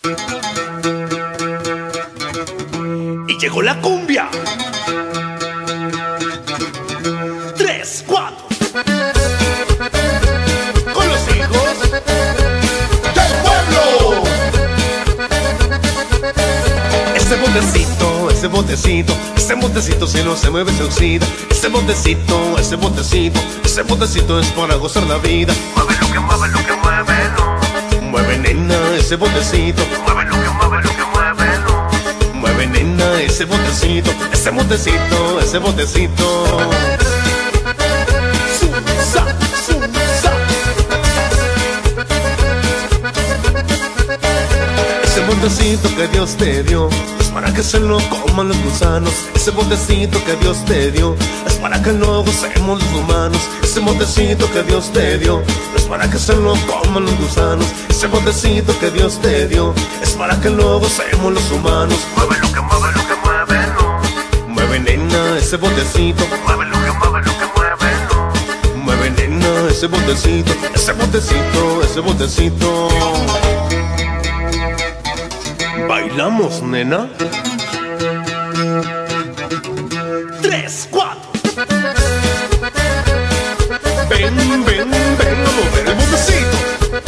Y llegó la cumbia. 3, 4. Con los hijos del pueblo. Ese botecito, ese botecito, ese botecito si no se mueve se oxida. Ese botecito, ese botecito, ese botecito es para gozar la vida. Mueve lo que mueve, lo que mueve, no. Mueve nena ese botecito. Mueve lo que mueve, lo que mueve, no. Mueve nena ese botecito, ese botecito, ese botecito. Zumza, zumza. Ese botecito que Dios te dio es para que se lo coman los gusanos. Ese botecito que Dios te dio es para que lo gocemos los humanos. Ese botecito que Dios te dio es para que se lo coman los gusanos. Ese botecito que Dios te dio es para que lo gocemos los humanos. Mueve lo que mueve, lo que mueve, no. Mueve nena ese botecito. Mueve lo que mueve, lo que mueve, no. Mueve nena ese botecito, ese botecito, ese botecito. ¿Bailamos, nena? 3, 4. Ven, ven, ven a mover el botecito.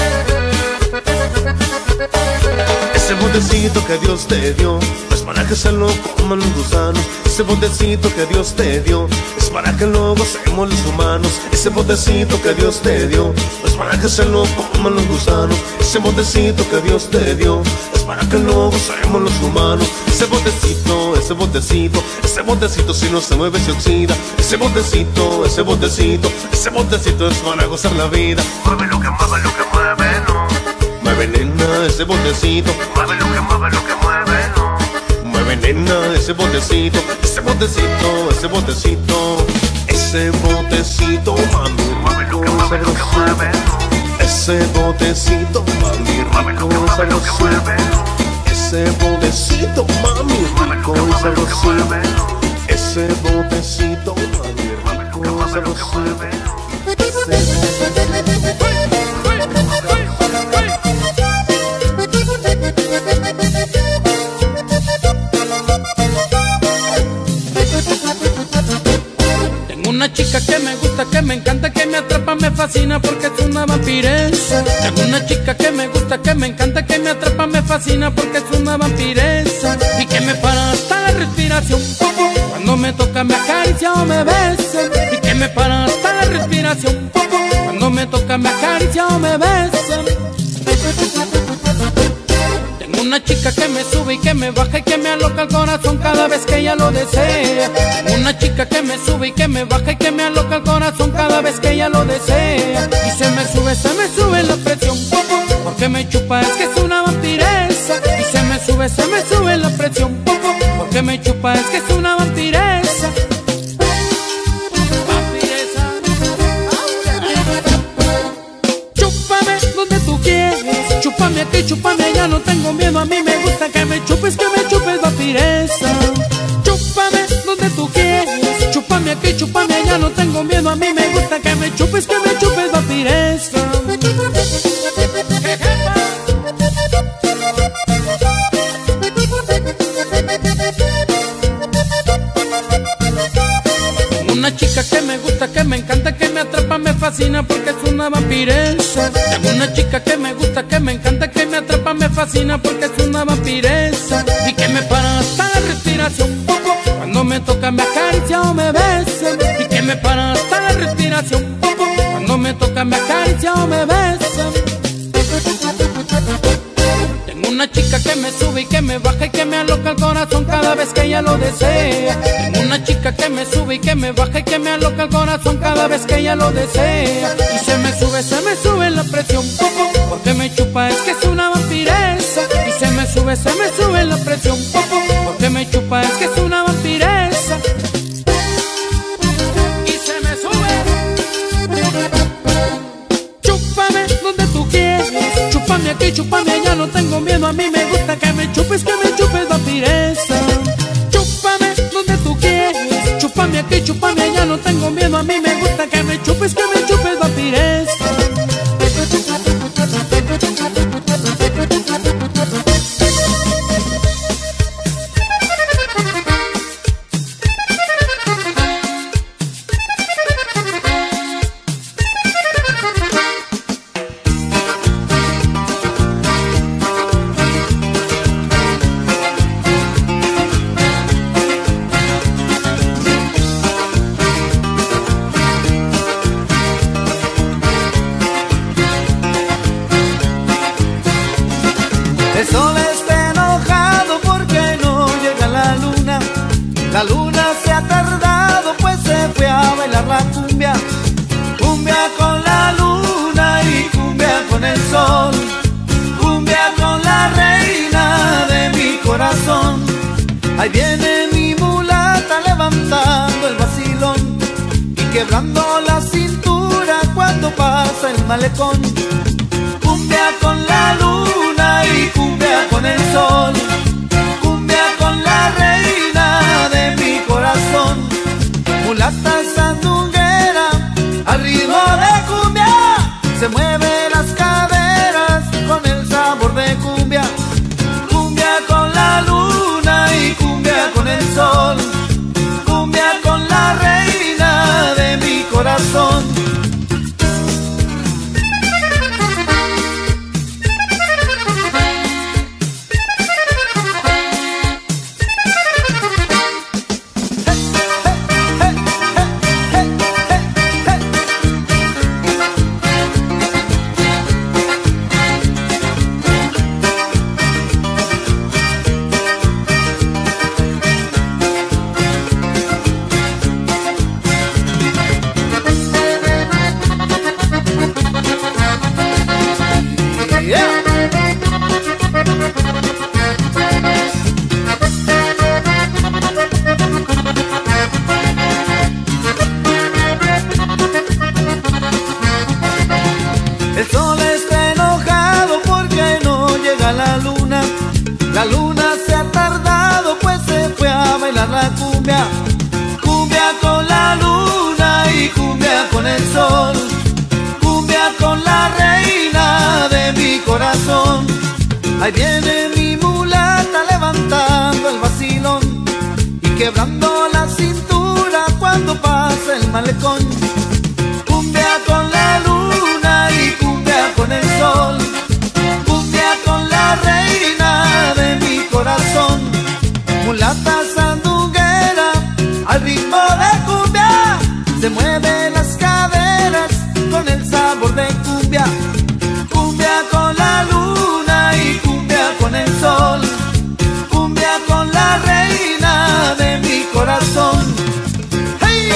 Ese botecito que Dios te dio es para que se lo coman los gusanos. Ese botecito que Dios te dio es para que lo gocemos los humanos. Ese botecito que Dios te dio es para que se lo coman los gusanos. Ese botecito que Dios te dio es para que lo gocemos los humanos. Ese botecito, ese botecito, ese botecito si no se mueve se oxida. Ese botecito, ese botecito, ese botecito es para gozar la vida. Mueve lo que mueve, lo que mueve, no. Mueve nena ese botecito. Mueve lo que mueve, lo que mueve, no. Mueve nena ese botecito, ese botecito, ese botecito. Ese botecito, mami, Mueve lo que mueve, lo que mueve, no. ese botecito, mami, Mueve lo que rico y mueve, lo que sabroso. mueve, no. Ese botecito, mami, Mueve lo rico que y mueve, lo que sabroso. mueve, no. Ese botecito, mami, Mueve lo rico que y mueve, lo que sabroso. mueve, no. Tengo una chica que me gusta, que me encanta, que me atrapa, me fascina porque es una vampiresa. Tengo una chica que me gusta, que me encanta, que me atrapa, me fascina porque es una vampiresa. Y que me para hasta la respiración cuando me toca, me acaricia o me besa. Y que me para hasta la respiración cuando me toca, me acaricia o me besa. Tengo una chica que me sube y que me baja y que me aloca el corazón cada vez que ella lo desea. Tengo una chica que me sube y que me baja y que me aloca el corazón cada vez que ella lo desea. Y se me sube la presión porque me chupa, es que es una vampiresa. Y se me sube la presión porque me chupa, es que es una vampiresa. Chúpame donde tú quieres, chúpame aquí, chúpame allá, no tengo miedo, a mí me gusta que me chupes, vampiresa. Chúpame donde tú quieres, chúpame aquí, chúpame allá, no tengo miedo, a mí me gusta que me chupes, vampiresa. Una chica que me gusta, que me encanta, que me atrapa, me fascina porque es una vampiresa. Tengo una chica que me gusta, que me encanta, que me atrapa, me fascina porque es una vampiresa. Y que me para hasta la respiración cuando me toca, me acaricia o me besa. Y que me para hasta la respiración cuando me toca, me acaricia o me besa. Tengo una chica que me sube y que me baja y que me aloca el corazón cada vez que ella lo desea. Tengo una chica que me sube y que me baja y que me aloca el corazón cada vez que ella lo desea. Y se me sube la presión porque me chupa, es que es una vampiresa. Y se me sube la presión porque me chupa, es que es una vampiresa. Y se me sube. Chúpame donde tú quieres, chúpame aquí, chúpame allá, no tengo miedo, a mí me gusta que me chupes, vampiresa. Chúpame donde tú quieres, chúpame aquí, chúpame allá, no tengo miedo, a mí me gusta que me chupes, vampiresa. quebrando la cintura cuando pasa el malecón. Cumbia con la luna y cumbia con el sol, cumbia con la reina de mi corazón. Mulata sandunguera, al ritmo de cumbia, se mueven las caderas con el sabor de cumbia. Cumbia con la luna y cumbia con el sol, cumbia con la reina de mi corazón. El sol está enojado porque no llega la luna. La luna se ha tardado pues se fue a bailar la cumbia. Cumbia con la luna y cumbia con el sol, cumbia con la reina de mi corazón. Ahí viene mi mulata levantando el vacilón y quebrando la cintura cuando pasa el malecón. Cumbia con la luna y cumbia con el sol, cumbia con la reina de mi corazón. Mulata sandunguera, al ritmo de cumbia, se mueven las caderas con el sabor de cumbia. Cumbia con la luna y cumbia con el sol, cumbia con la reina de mi corazón. ¡Hey!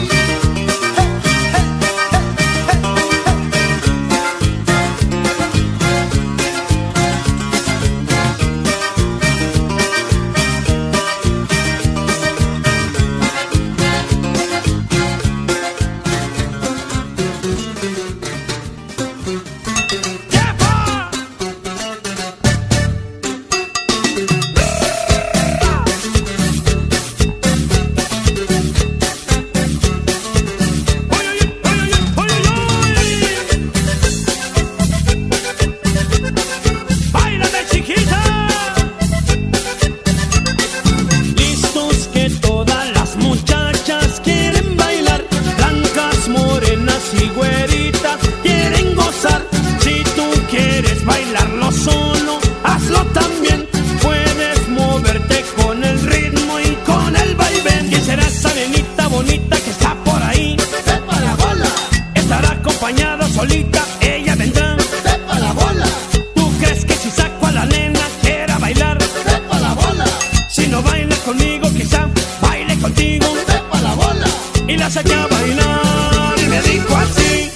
Solita ella vendrá. ¡Sepa la bola! ¿Tú crees que si saco a la nena quiera bailar? ¡Sepa la bola! Si no baila conmigo quizá baile contigo. ¡Sepa la bola! Y la saqué a bailar y me dijo así: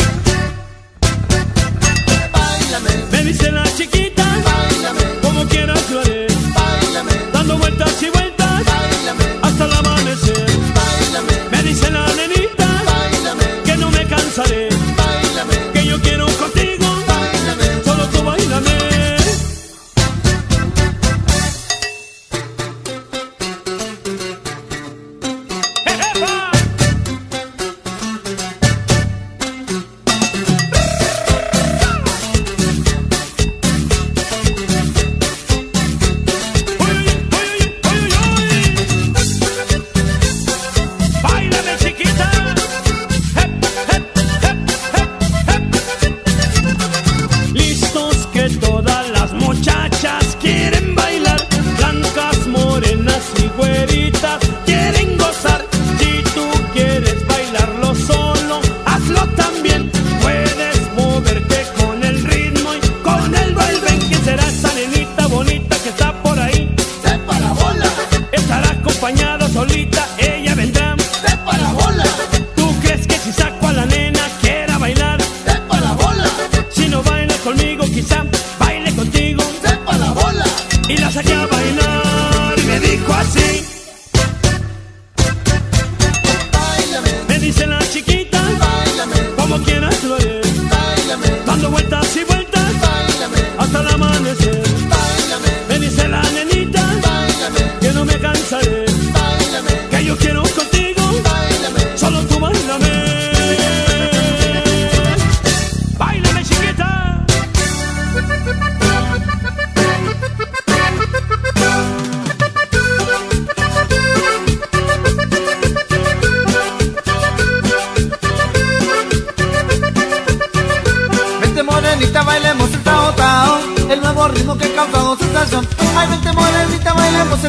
báilame. Me dice la chiquita: báilame. Como quieras yo haré. Báilame. Dando vueltas y vueltas. Báilame. Hasta el amanecer. Báilame. Me dice la nenita: báilame. Que no me cansaré. Que yo quiero contigo, báilame. Solo tú báilame. ¡Epa! Báilame, chiquita. Listos que todas las muchachas quieren bailar, blancas, morenas y güeritas quieren gozar. Si tú quieres bailarlo solo, hazlo también. Puedes moverte con el ritmo y con el vaivén. ¿Quién será esa nenita bonita que está por ahí? ¡Sepa la bola! Estará acompañada solita, ella vendrá. ¡Sepa la bola! ¿Tú crees que si saco a la nena quiera bailar? ¡Sepa la bola! Si no baila conmigo quizá baile contigo. ¡Sepa la bola! Y la saqué a bailar y me dijo así: báilame. Me dice la chica: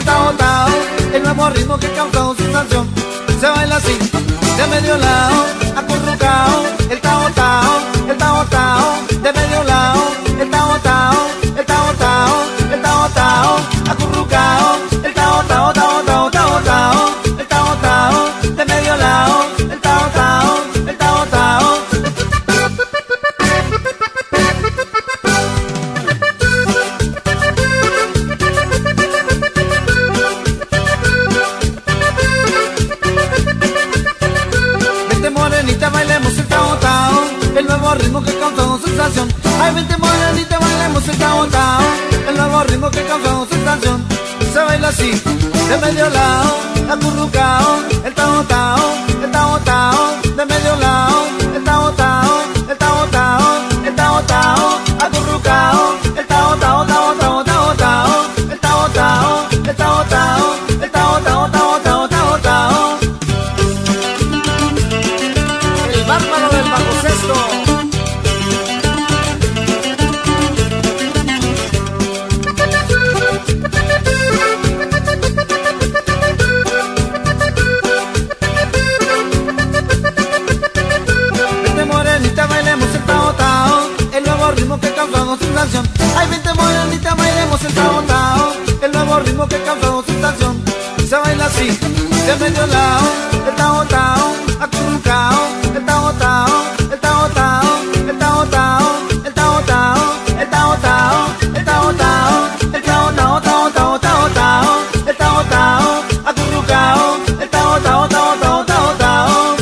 tao tao, el nuevo ritmo que causa sensación. Se baila así, de medio lado, acurrucao, el tao tao, el tao tao, de medio lado, el tao tao, el tao tao, el tao tao, acurrucao, el tao tao tao tao tao tao, el tao tao, de medio lado, el tao tao, el tao tao. Morenita, bailemos el tao tao, el nuevo ritmo que causa sensación. Ay, vente morenita, bailemos el tao tao, el nuevo ritmo que causa sensación. Se baila así, de medio lado, acurrucao, el tao tao, el tao tao, de medio lado, el tao tao, el tao tao, el tao tao, acurrucao, el tao tao tao tao tao tao, el tao tao, el tao tao, el tao tao tao tao tao tao. Bárbaro del bajo sexto. Vente morenita, bailemos el tao tao, el nuevo ritmo que causa sensación. Ay, vente morenita, bailemos el tao tao, el nuevo ritmo que causa sensación. Se baila así, de medio lado, el tao tao, acurrucao, el tao tao, el tao tao, el tao tao, el tao tao, el tao tao, el tao tao, el tao tao tao tao tao tao, el tao tao, acurrucao, el tao tao tao tao tao tao.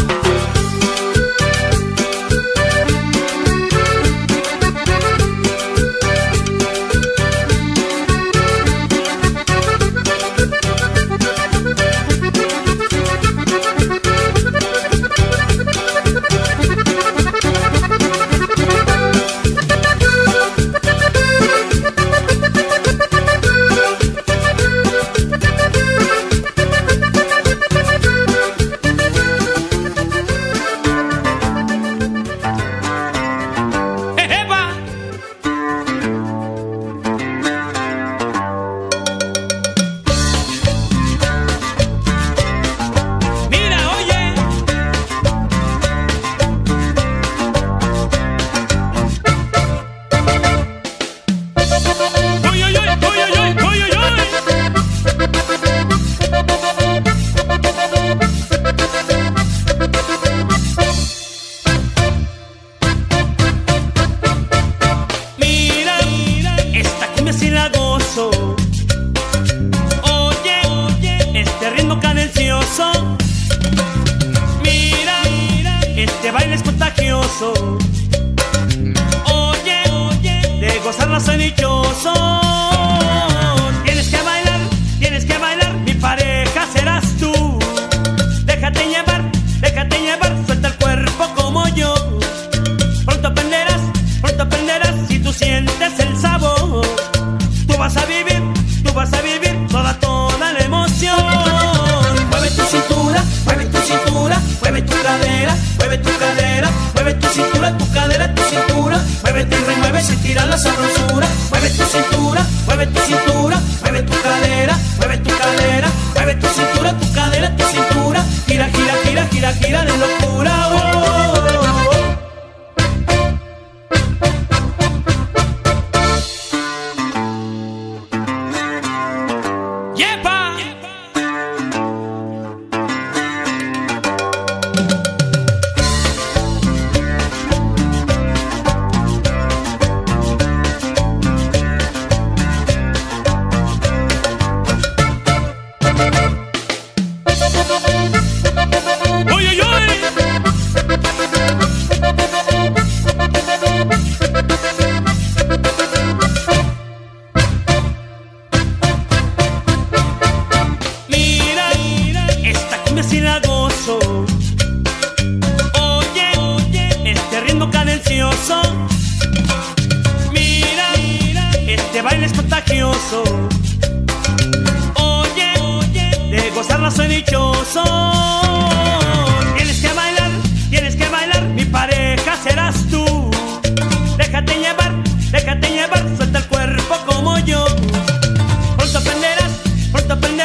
Déjate llevar, suelta el cuerpo como yo. Pronto aprenderás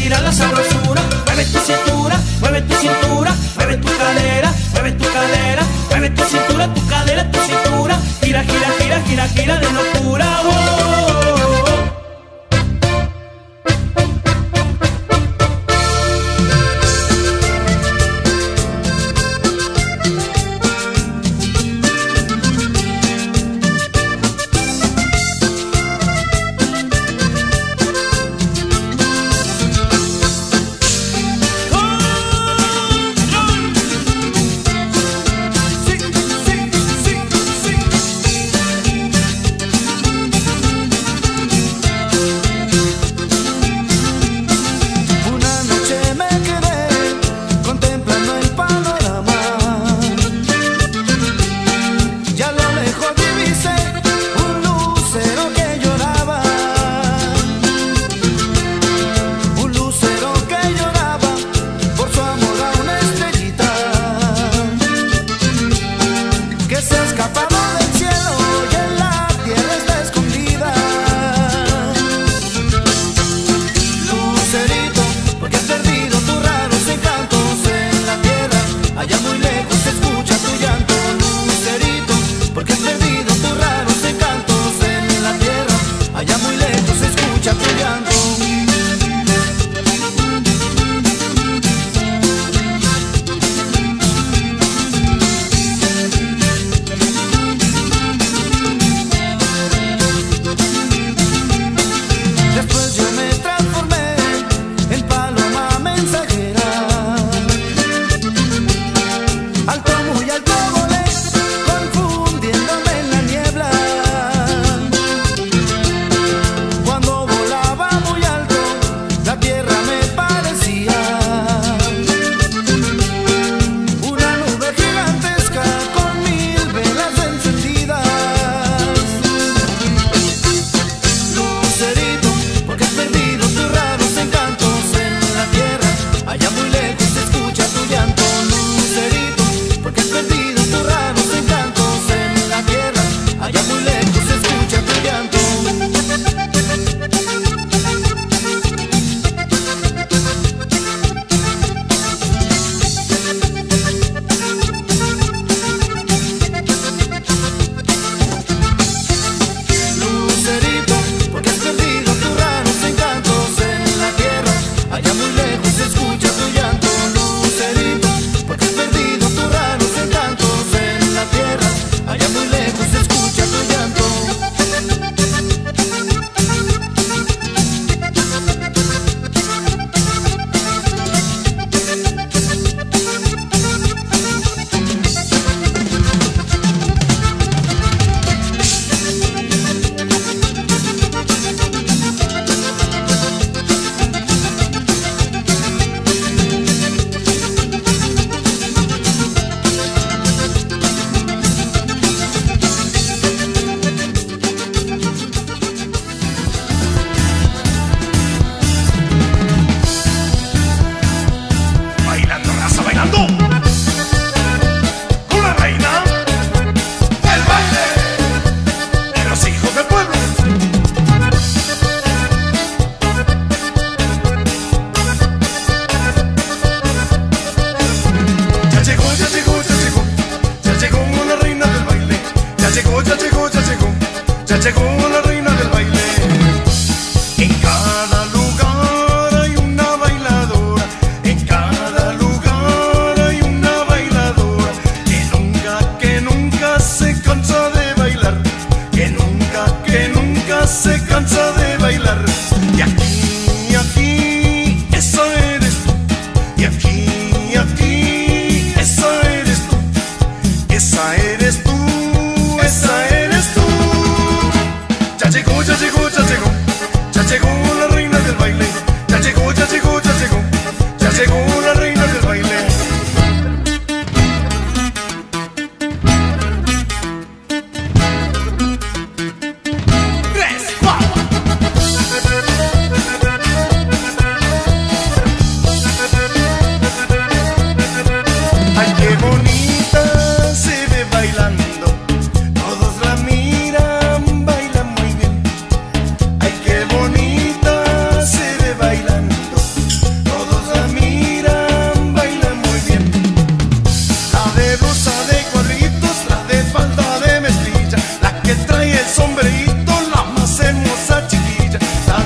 gira la sabrosura. Mueve tu cintura, mueve tu cintura, mueve tu cadera, mueve tu cadera, mueve tu cintura, tu cadera, tu cintura. Gira, gira, gira, gira, gira de locura. Oh, oh, oh.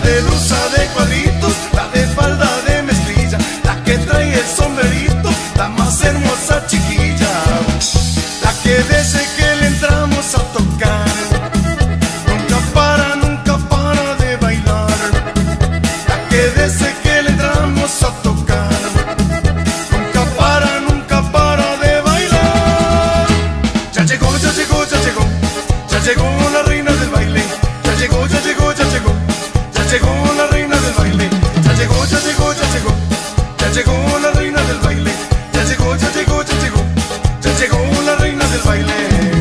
de blusa de cuadritos, la de falda de mezclilla, la que trae el sombrerito, la más hermosa chiquilla, la que desde que le entramos a tocar nunca para de bailar, la que desde que le entramos a tocar nunca para de bailar. Ya llegó la reina del baile, ya llegó la reina del baile, ya llegó la reina del baile, ya llegó la reina del baile.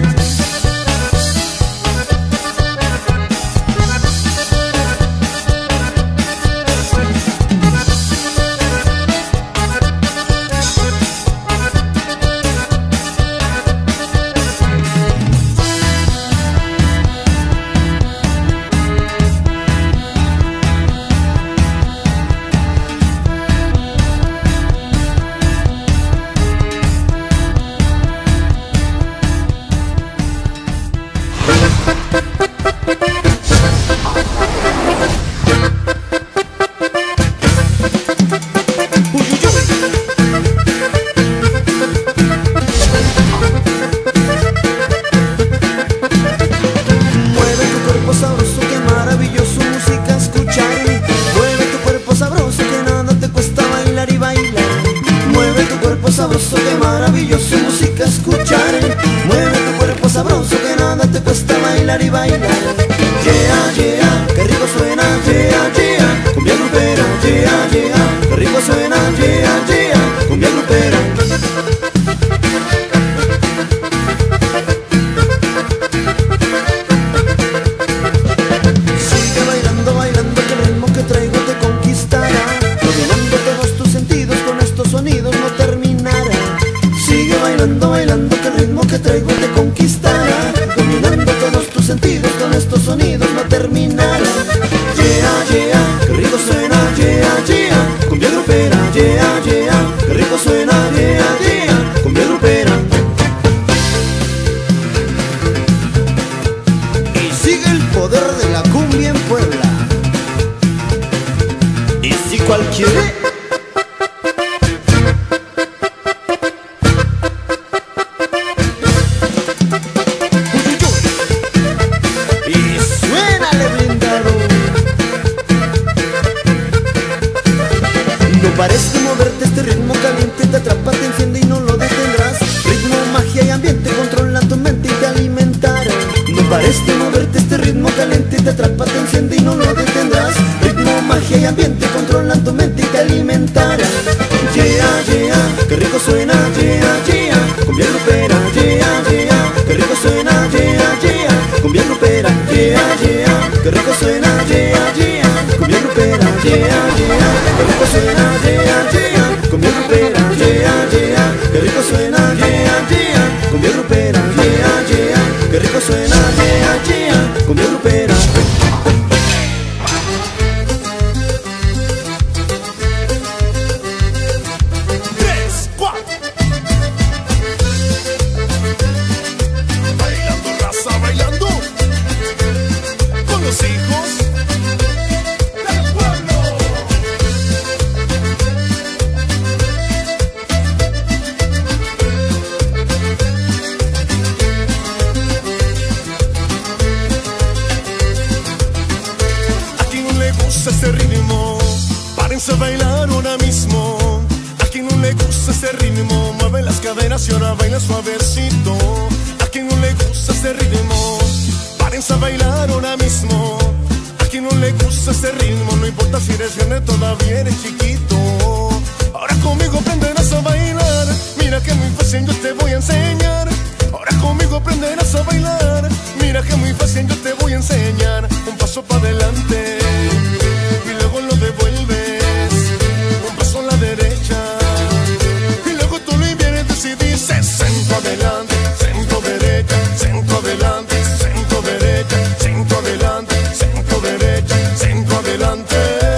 Sabroso, qué maravilloso música escuchar. Mueve tu cuerpo sabroso que nada te cuesta bailar y bailar. Yeah, yeah, qué rico suena, yeah, yeah. Cumbia grupera, yeah, yeah. Qué rico suena, yeah, yeah. Cumbia grupera. Sigue bailando, bailando, que el ritmo que traigo te conquistará. Dominando todos tus sentidos con estos sonidos no terminará. Sigue bailando, bailando, que el ritmo que traigo te conquistará. Dominando todos tus sentidos con estos sonidos no terminará. Yeah, yeah, qué rico suena, yeah, yeah. Cumbia grupera, yeah, yeah. Qué rico suena, yeah, yeah. Cumbia grupera. Y sigue el poder de la cumbia en Puebla. Y si cualquiera parece moverte, este ritmo caliente te atrapa, te enciende y no lo detendrás. Ritmo, magia y ambiente controla tu mente y te alimentará. No parece moverte, este ritmo caliente te atrapa, te enciende y no lo detendrás. Ritmo, magia y ambiente controla tu mente y te alimentará. Yeah, yeah, qué rico suena, yeah, yeah. Cumbia grupera, yeah, yeah. Qué rico suena, yeah, yeah. Cumbia grupera, yeah, yeah. Qué rico suena, yeah, yeah. Cumbia grupera, yeah, yeah. Qué rico suena, yeah, yeah. Cumbia grupera, yeah, yeah. Qué rico suena, yeah, yeah. Cumbia grupera, yeah, yeah. Qué rico suena, yeah, yeah. Cumbia grupera. Este ritmo, párense a bailar ahora mismo. A quien no le gusta este ritmo, mueve las caderas y ahora baila suavecito. A quien no le gusta este ritmo, párense a bailar ahora mismo. A quien no le gusta este ritmo, no importa si eres grande, todavía eres chiquito. Ahora conmigo aprenderás a bailar, mira que muy fácil yo te voy a enseñar. Ahora conmigo aprenderás a bailar, mira que muy fácil yo te voy a enseñar. Un paso para adelante y luego lo devuelves, un paso a la derecha y luego tú lo inviertes y dices centro adelante, centro derecha, centro adelante, centro derecha, centro adelante, centro derecha, centro adelante.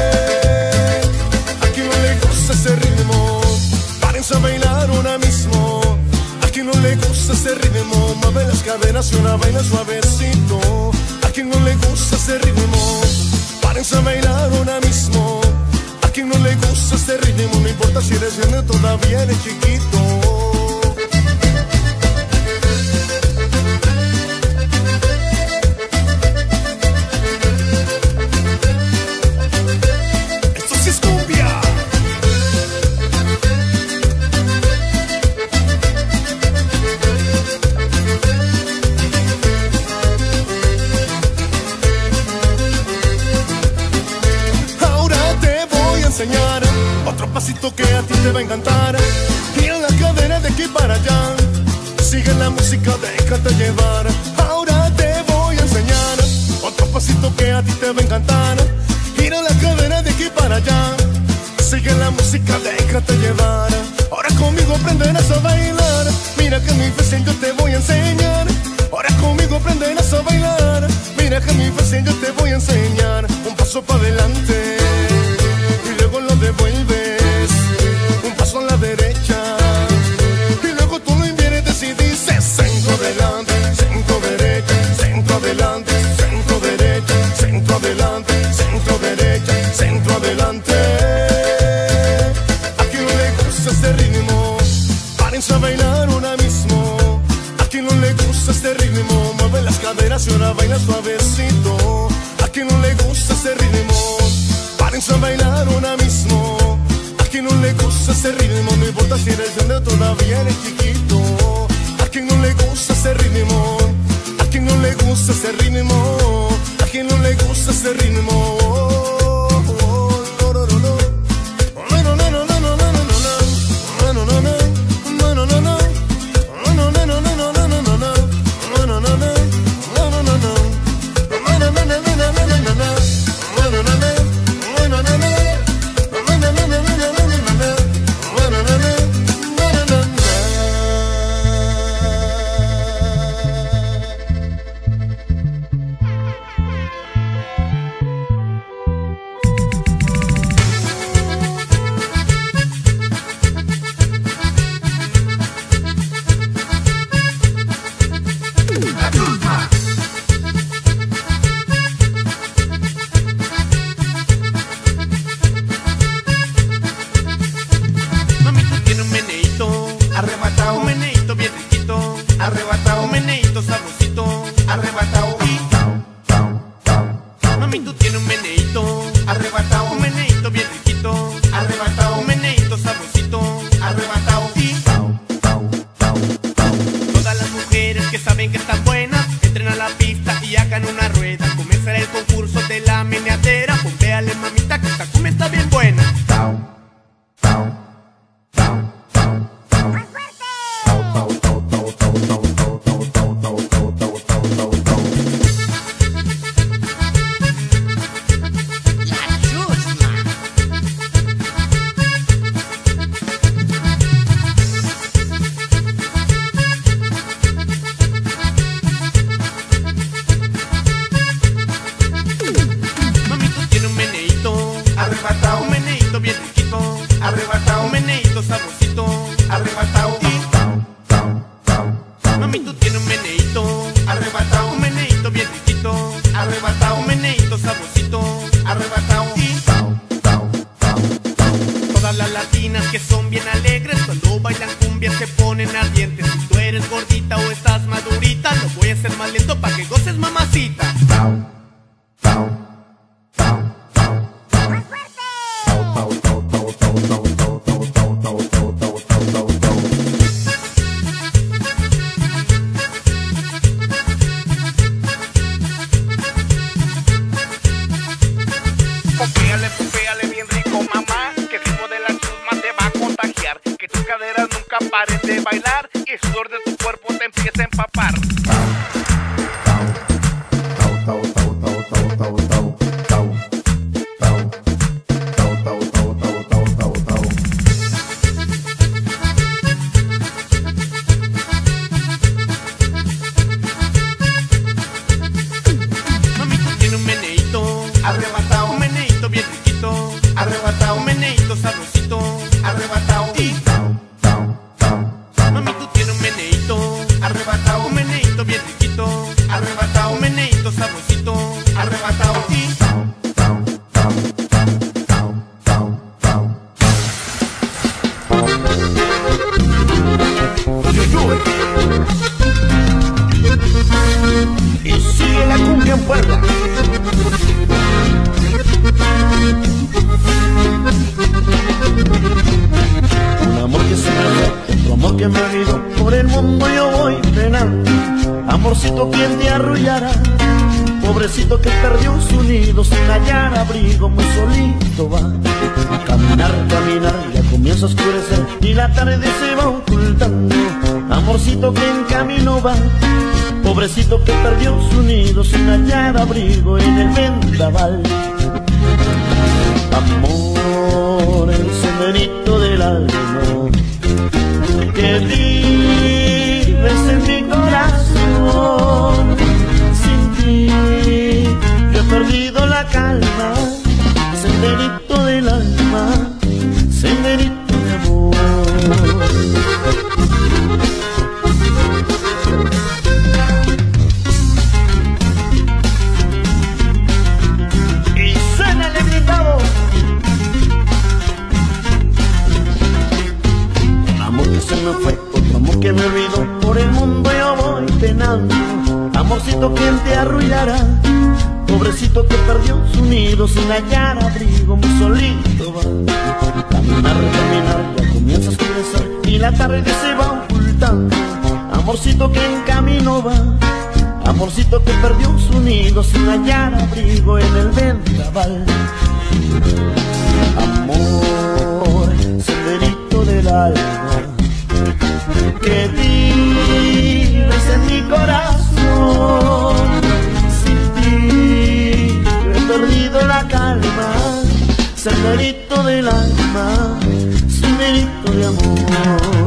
A quien no le gusta ese ritmo, párense a bailar ahora mismo. A quien no le gusta ese ritmo, mueve las caderas y ahora baila suavecito. A quien no le gusta ese ritmo, párense a bailar ahora mismo. A quien no le gusta este ritmo, no importa si eres grande o todavía eres chiquito. Esto sí es cumbia. Enseñar otro pasito que a ti te va a encantar. Gira la cadera de aquí para allá, sigue la música, déjate llevar. Ahora te voy a enseñar otro pasito que a ti te va a encantar. Gira la cadera de aquí para allá, sigue la música, déjate llevar. Ahora conmigo aprenderás a bailar. Mira que mi fácil yo te voy a enseñar. Ahora conmigo aprenderás a bailar. Mira que mi fácil yo te voy a enseñar. Un paso para adelante, lo devuelves, un paso a la derecha, y luego tú lo inviertes y dices centro adelante, centro derecha, centro adelante, centro derecha, centro adelante, centro derecha, centro adelante. A quien no le gusta este ritmo, párense a bailar ahora mismo. A quien no le gusta este ritmo, mueve las caderas y ahora baila suavecito. A quien no le gusta este ritmo, párense a bailar ahora mismo. A quien no le gusta ese ritmo, no importa si eres grande o todavía eres chiquito. A quien no le gusta ese ritmo, a quien no le gusta ese ritmo, a quien no le gusta ese ritmo. Arrebatado, un meneíto bien riquito. Arrebatado, un meneíto sabrosito. Arrebatado, mami, tú tienes un meneíto. Arrebatado, un meneíto bien riquito. Arrebatado, un meneíto sabrosito. Arrebatado, todas las mujeres que saben que están buenas, entren a la pista y hagan una rueda. Comenzará el concurso de la meneadera. Pompeale, mamita, que esta cumbia está bien buena. Arrebatado, un meneíto bien riquito. Arrebatado, un meneíto sabrosito. Arrebatado, mami, tú tienes un meneíto. Arrebatado, un meneíto bien riquito. Arrebatado, un meneíto sabrosito. Arrebatado, todas las latinas que son bien alegres, cuando bailan cumbia se ponen ardientes. Si tú eres gordita o estás madurita, lo voy a hacer más lento pa' que goces, mamacita. Popéale bien rico, mamá, que el ritmo de la chusma te va a contagiar. Que tus caderas nunca paren de bailar. Amorcito, ¿quién te arrullará? Pobrecito que perdió su nido sin hallar abrigo, muy solito va. Caminar, caminar, ya comienza a oscurecer y la tarde se va ocultando. Amorcito que en camino va, pobrecito que perdió su nido sin hallar abrigo en el vendaval. Amor, el senderito del alma que vives en mi corazón. Sin ti yo he perdido la calma. Senderito del alma, senderito de amor. Y suena el gritado. Un amor que se me fue, otro amor que me olvidó. Por el mundo yo voy penando. Amorcito, ¿quién te arrullará? Pobrecito que perdió su nido sin hallar abrigo, muy solito va. Caminar, caminar, ya comienza a oscurecer y la tarde se va ocultando. Amorcito que en camino va, amorcito que perdió su nido sin hallar abrigo en el vendaval. Amor, senderito del alma que vives en mi corazón. He perdido la calma, senderito del alma, senderito de amor.